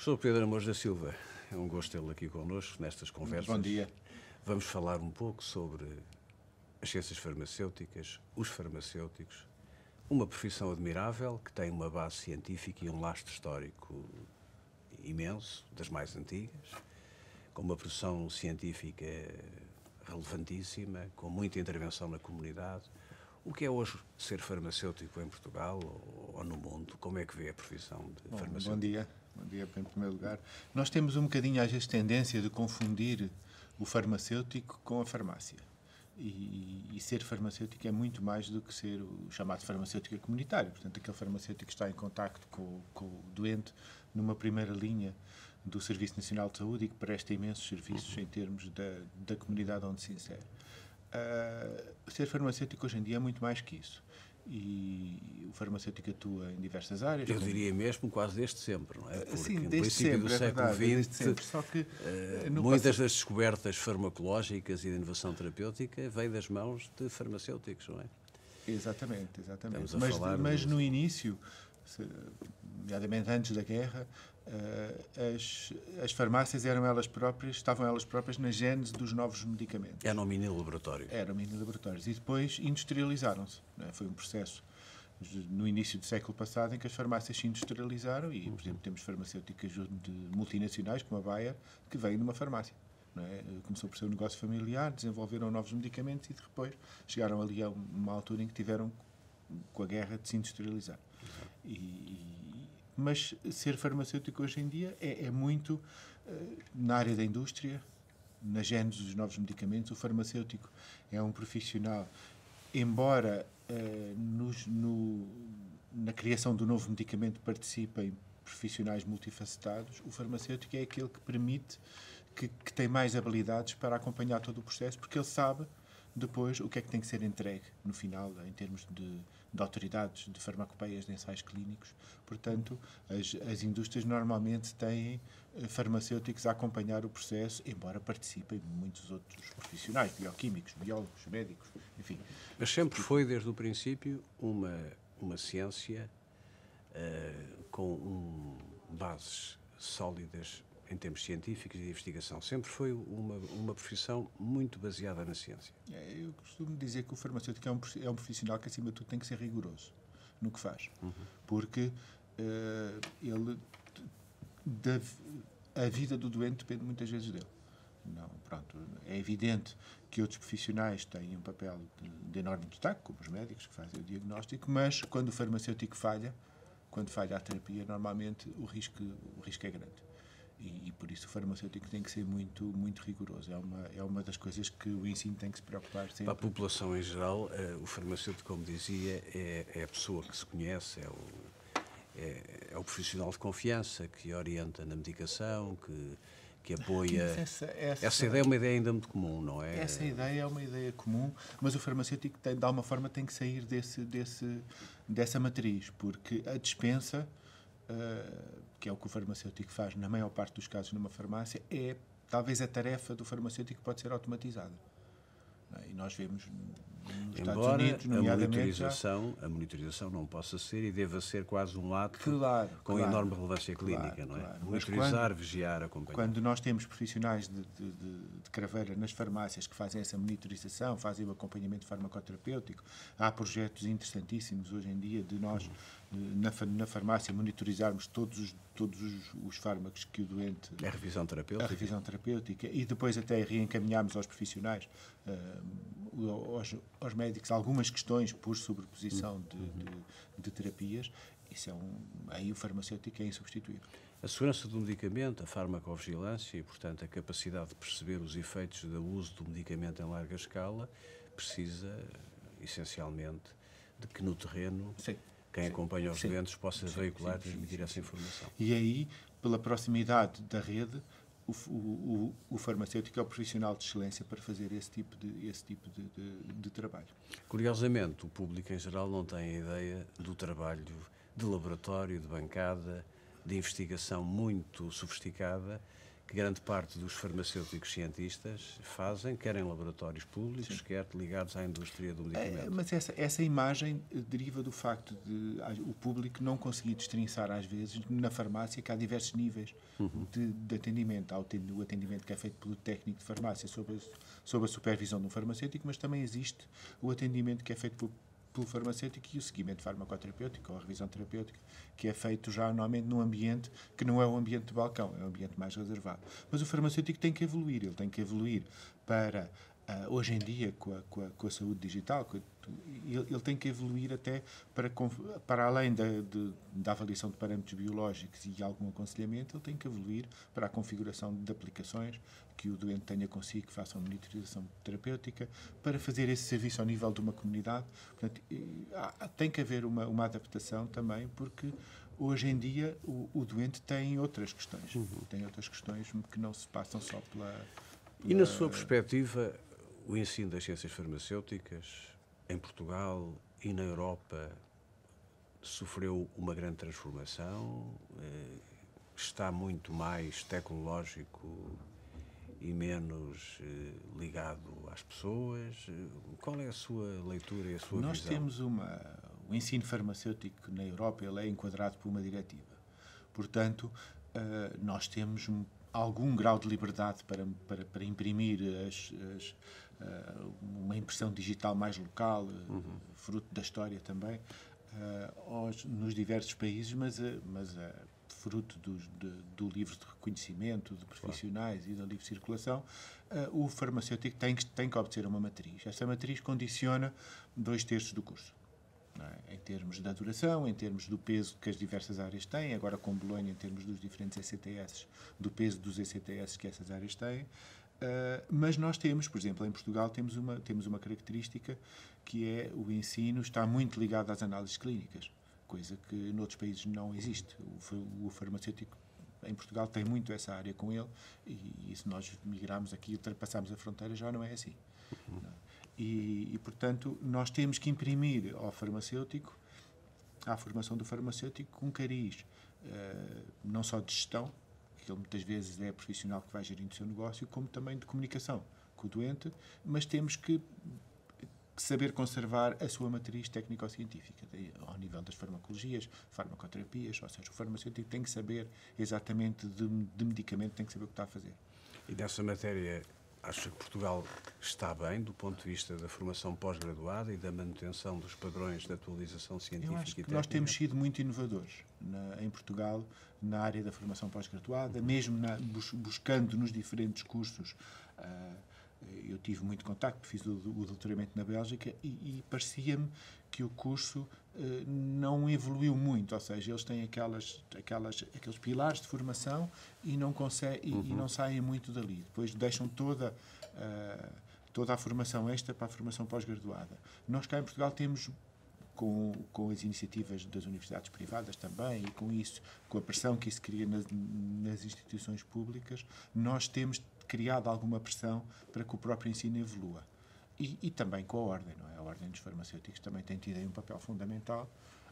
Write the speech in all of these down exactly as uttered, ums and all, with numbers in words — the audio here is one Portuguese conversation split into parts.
Professor Pedro Amores da Silva, é um gosto tê-lo aqui connosco nestas conversas. Bom dia. Vamos falar um pouco sobre as ciências farmacêuticas, os farmacêuticos, uma profissão admirável que tem uma base científica e um lastro histórico imenso, das mais antigas, com uma produção científica relevantíssima, com muita intervenção na comunidade. O que é hoje ser farmacêutico em Portugal ou, ou no mundo? Como é que vê a profissão de bom, farmacêutico? Bom dia. Bom dia, em primeiro lugar. Nós temos um bocadinho, às vezes, tendência de confundir o farmacêutico com a farmácia. E, e ser farmacêutico é muito mais do que ser o chamado farmacêutico comunitário. Portanto, aquele farmacêutico que está em contacto com, com o doente numa primeira linha do Serviço Nacional de Saúde e que presta imensos serviços em termos da, da comunidade onde se insere. Uh, ser farmacêutico hoje em dia é muito mais que isso. E o farmacêutico atua em diversas áreas. Eu como... diria mesmo quase desde sempre, não é? Porque Sim, no desde princípio sempre, do é século verdade, vinte, desde sempre. Só que, uh, no muitas passado... das descobertas farmacológicas e de inovação terapêutica veio das mãos de farmacêuticos, não é? Exatamente, exatamente. Estamos a Mas, falar mas do... no início, nomeadamente antes da guerra, uh, as, as farmácias eram elas próprias, estavam elas próprias na gênese dos novos medicamentos. Eram mini laboratórios. Eram mini laboratórios. E depois industrializaram-se. Não é? Foi um processo no início do século passado em que as farmácias se industrializaram e, por exemplo, temos farmacêuticas de multinacionais, como a Bayer, que vêm de uma farmácia. Não é? Começou por ser um negócio familiar, desenvolveram novos medicamentos e depois chegaram ali a uma altura em que tiveram, com a guerra, de se industrializar. E, mas ser farmacêutico hoje em dia é, é muito uh, na área da indústria, na gênese dos novos medicamentos. O farmacêutico é um profissional, embora uh, nos, no, na criação do novo medicamento participem profissionais multifacetados, o farmacêutico é aquele que permite Que, que tem mais habilidades para acompanhar todo o processo, porque ele sabe depois o que é que tem que ser entregue no final, em termos de, de autoridades, de farmacopeias, de ensaios clínicos. Portanto, as, as indústrias normalmente têm farmacêuticos a acompanhar o processo, embora participem muitos outros profissionais, bioquímicos, biólogos, médicos, enfim. Mas sempre foi, desde o princípio, uma, uma ciência uh, com um, bases sólidas em termos científicos e de investigação. Sempre foi uma, uma profissão muito baseada na ciência. É, eu costumo dizer que o farmacêutico é um, é um profissional que, acima de tudo, tem que ser rigoroso no que faz. Uhum. Porque uh, ele, da, a vida do doente depende muitas vezes dele. Não, pronto, é evidente que outros profissionais têm um papel de, de enorme destaque, como os médicos que fazem o diagnóstico, mas quando o farmacêutico falha, quando falha a terapia, normalmente o risco, o risco é grande. E, e por isso o farmacêutico tem que ser muito, muito rigoroso. É uma, é uma das coisas que o ensino tem que se preocupar sempre. Para a população em geral, uh, o farmacêutico, como dizia, é, é a pessoa que se conhece, é o, é, é o profissional de confiança que orienta na medicação, que, que apoia... Essa, essa, essa ideia é uma ideia ainda muito comum, não é? Essa ideia é uma ideia comum, mas o farmacêutico, tem, de alguma forma, tem que sair desse, desse, dessa matriz, porque a dispensa... Uh, que é o que o farmacêutico faz na maior parte dos casos numa farmácia, é talvez a tarefa do farmacêutico pode ser automatizada. E nós vemos nos Embora Estados Unidos, nomeadamente... A monitorização, já... a monitorização não possa ser e deva ser quase um ato claro, com claro, enorme relevância clínica, claro, não é? Claro. Monitorizar, quando, vigiar, acompanhar. Quando nós temos profissionais de, de, de, de craveira nas farmácias que fazem essa monitorização, fazem o acompanhamento farmacoterapêutico, há projetos interessantíssimos hoje em dia de nós, uhum. na, na farmácia, monitorizarmos todos os, todos os, os fármacos que o doente... A revisão terapêutica. A revisão terapêutica e depois até reencaminharmos aos profissionais, uh, aos, aos médicos, algumas questões por sobreposição de, de, de terapias. Isso é um, aí o farmacêutico é insubstituível. A segurança do medicamento, a farmacovigilância e, portanto, a capacidade de perceber os efeitos do uso do medicamento em larga escala precisa, essencialmente, de que no terreno Sim. quem sim, acompanha os sim, doentes possa sim, veicular e sim, transmitir sim, essa sim. informação. E aí, pela proximidade da rede, o, o, o farmacêutico é o profissional de excelência para fazer esse tipo de, esse tipo de, de, de trabalho. Curiosamente, o público em geral não tem a ideia do trabalho de laboratório, de bancada, de investigação muito sofisticada que grande parte dos farmacêuticos cientistas fazem, quer em laboratórios públicos, Sim. quer ligados à indústria do medicamento. É, mas essa, essa imagem deriva do facto de o público não conseguir destrinçar, às vezes, na farmácia, que há diversos níveis uhum. de, de atendimento. Há o atendimento que é feito pelo técnico de farmácia sob a, sob a supervisão de um farmacêutico, mas também existe o atendimento que é feito pelo pelo farmacêutico e o seguimento farmacoterapêutico ou a revisão terapêutica, que é feito já normalmente num ambiente que não é um ambiente de balcão, é um ambiente mais reservado. Mas o farmacêutico tem que evoluir, ele tem que evoluir para, uh, hoje em dia, com a, com a, com a saúde digital, com a, ele, ele tem que evoluir até para, para além da, de, da avaliação de parâmetros biológicos e algum aconselhamento, ele tem que evoluir para a configuração de aplicações que o doente tenha consigo, que façam monitorização terapêutica, para fazer esse serviço ao nível de uma comunidade. Portanto, tem que haver uma, uma adaptação também, porque hoje em dia o, o doente tem outras questões. Uhum. Tem outras questões que não se passam só pela, pela... E na sua perspectiva, o ensino das ciências farmacêuticas em Portugal e na Europa sofreu uma grande transformação? Está muito mais tecnológico e menos eh, ligado às pessoas? Qual é a sua leitura e a sua Nós visão? Nós temos uma... O ensino farmacêutico na Europa ele é enquadrado por uma diretiva. Portanto, uh, nós temos algum grau de liberdade para, para, para imprimir as, as, uh, uma impressão digital mais local, uhum. uh, fruto da história também, uh, aos, nos diversos países, mas, uh, mas uh, fruto do, de, do livro de reconhecimento de profissionais claro. E da livre circulação, uh, o farmacêutico tem que, tem que obter uma matriz. Essa matriz condiciona dois terços do curso. Não é? Em termos da duração, em termos do peso que as diversas áreas têm, agora com Bolonha, em termos dos diferentes E C T S, do peso dos E C T S que essas áreas têm. Uh, mas nós temos, por exemplo, em Portugal, temos uma, temos uma característica que é o ensino está muito ligado às análises clínicas, coisa que noutros países não existe. O, o farmacêutico em Portugal tem muito essa área com ele e, e se nós migrarmos aqui e ultrapassarmos a fronteira já não é assim. Uhum. Não. E, e, portanto, nós temos que imprimir ao farmacêutico, à formação do farmacêutico, um cariz, uh, não só de gestão, que ele muitas vezes é profissional que vai gerindo o seu negócio, como também de comunicação com o doente, mas temos que saber conservar a sua matriz técnico-científica, ao nível das farmacologias, farmacoterapias, ou seja, o farmacêutico tem que saber exatamente de, de medicamento, tem que saber o que está a fazer. E nessa matéria, acha que Portugal está bem do ponto de vista da formação pós-graduada e da manutenção dos padrões de atualização científica Eu acho que e técnica? Nós temos sido muito inovadores na, em Portugal na área da formação pós-graduada, uhum. mesmo na, bus, buscando nos diferentes cursos. Uh, eu tive muito contacto, fiz o, o doutoramento na Bélgica e, e parecia-me que o curso uh, não evoluiu muito, ou seja, eles têm aquelas, aquelas, aqueles pilares de formação e não, conseguem, uhum. e, e não saem muito dali. Depois deixam toda, uh, toda a formação extra para a formação pós-graduada. Nós cá em Portugal temos, com, com as iniciativas das universidades privadas também, e com isso, com a pressão que isso cria nas, nas instituições públicas, nós temos criado alguma pressão para que o próprio ensino evolua. E, e também com a Ordem, não é? A Ordem dos Farmacêuticos também tem tido aí um papel fundamental.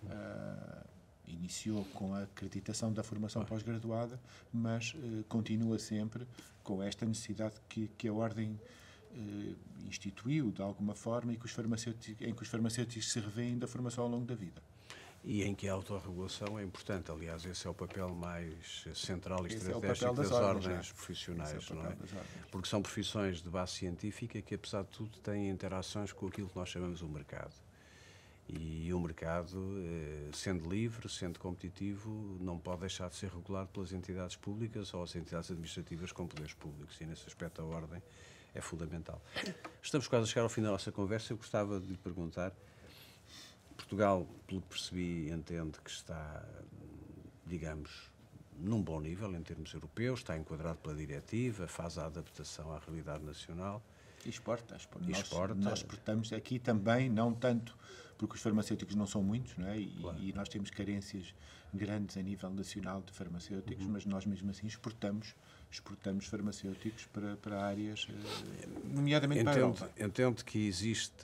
Uh, iniciou com a acreditação da formação pós-graduada, mas uh, continua sempre com esta necessidade que, que a Ordem uh, instituiu, de alguma forma, e que os farmacêuticos, em que os farmacêuticos se revêem da formação ao longo da vida. E em que a autorregulação é importante. Aliás, esse é o papel mais central e esse estratégico é das, das ordens, ordens profissionais, é não é? Porque são profissões de base científica que, apesar de tudo, têm interações com aquilo que nós chamamos o mercado. E o mercado, sendo livre, sendo competitivo, não pode deixar de ser regulado pelas entidades públicas ou as entidades administrativas com poderes públicos. E, nesse aspecto, a ordem é fundamental. Estamos quase a chegar ao fim da nossa conversa. Eu gostava de lhe perguntar... Portugal, pelo que percebi, entende que está, digamos, num bom nível em termos europeus, está enquadrado pela diretiva, faz a adaptação à realidade nacional. E exporta. exporta. E nós, exporta. Nós exportamos aqui também, não tanto, porque os farmacêuticos não são muitos, não é? E, claro. e nós temos carências grandes a nível nacional de farmacêuticos, uhum. mas nós mesmo assim exportamos exportamos farmacêuticos para, para áreas, nomeadamente entendo, para a Europa. Entendo que existe,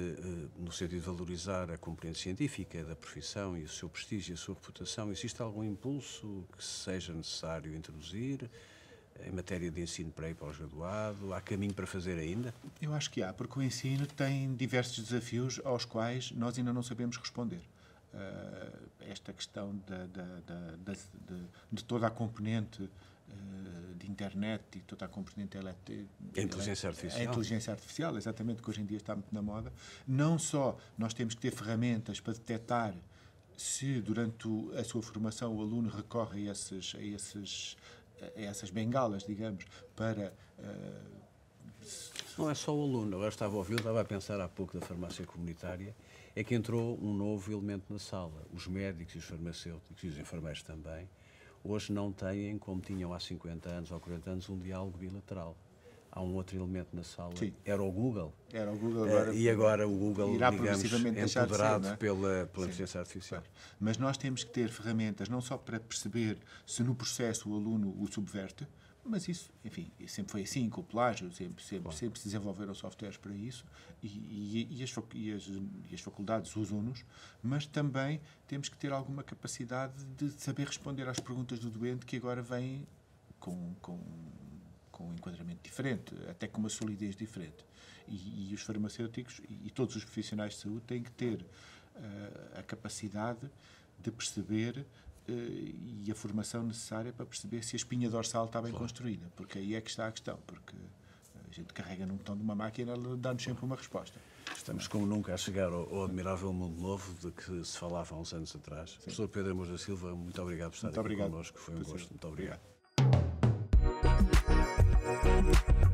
no sentido de valorizar a competência científica da profissão e o seu prestígio e a sua reputação, existe algum impulso que seja necessário introduzir em matéria de ensino pré e pós-graduado? Há caminho para fazer ainda? Eu acho que há, porque o ensino tem diversos desafios aos quais nós ainda não sabemos responder. Uh, esta questão da, da, da, da, de, de toda a componente uh, de internet e toda a componente elétrica. A inteligência artificial. A inteligência artificial, exatamente, que hoje em dia está muito na moda. Não só nós temos que ter ferramentas para detectar se durante o, a sua formação o aluno recorre a, esses, a, esses, a essas bengalas, digamos, para... Uh, Não é só o aluno. Agora estava a ouvir, estava a pensar há pouco da farmácia comunitária, é que entrou um novo elemento na sala. Os médicos e os farmacêuticos, e os enfermeiros também, hoje não têm, como tinham há cinquenta anos ou quarenta anos, um diálogo bilateral. Há um outro elemento na sala. Sim. Era o Google. Era o Google agora, uh, e agora o Google, irá digamos, empoderado de ser, é? pela, pela inteligência artificial. Claro. Mas nós temos que ter ferramentas não só para perceber se no processo o aluno o subverte, mas isso, enfim, sempre foi assim, com o plágio, sempre, sempre, claro. sempre se desenvolveram softwares para isso e, e, e, as, e, as, e as faculdades usam-nos, mas também temos que ter alguma capacidade de saber responder às perguntas do doente que agora vêm com, com, com um enquadramento diferente, até com uma solidez diferente. E, e os farmacêuticos e, e todos os profissionais de saúde têm que ter uh, a capacidade de perceber e a formação necessária para perceber se a espinha dorsal está bem claro. construída, porque aí é que está a questão, porque a gente carrega num botão de uma máquina e dá-nos sempre uma resposta. Estamos como nunca a chegar ao, ao admirável mundo novo de que se falava há uns anos atrás. Sim. Professor Pedro Amor da Silva, muito obrigado por estar muito aqui obrigado. connosco, foi um gosto. Muito obrigado. obrigado.